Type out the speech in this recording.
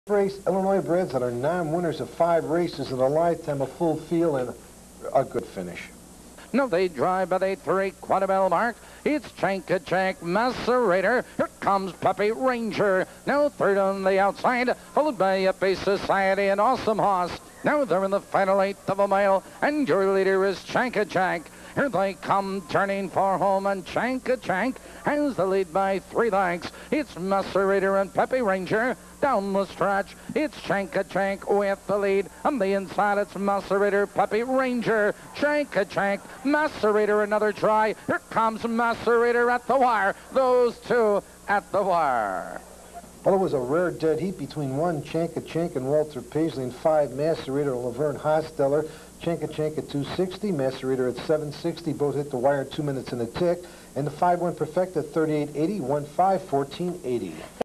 Race Illinois breds that are non-winners of 5 races in a lifetime, a full field, and a good finish. No, they drive by the 3/4 mile mark. It's Chank-a-Chank Macerator. Here comes Peppy Ranger. Now third on the outside, followed by Uppy Society and Awesome Hoss. Now they're in the final 1/8 of a mile, and your leader is Chank-a-Chank. Here they come, turning for home, and Chank-a-Chank has the lead by 3 lengths. It's Macerator and Peppy Ranger. Down the stretch, it's Chank-a-Chank with the lead. On the inside, it's Macerator, Peppy Ranger. Chank-a-Chank, Macerator, another try. Here comes Macerator at the wire. Those two at the wire. Well, it was a rare dead heat between 1 Chank-a-Chank and Walter Paisley and 5 Macerator and Laverne Hosteller. Chank-a-Chank at 260, Macerator at 760. Both hit the wire 2 minutes and a tick. And the 5 went perfect at 38.80, 1-5, 14.80.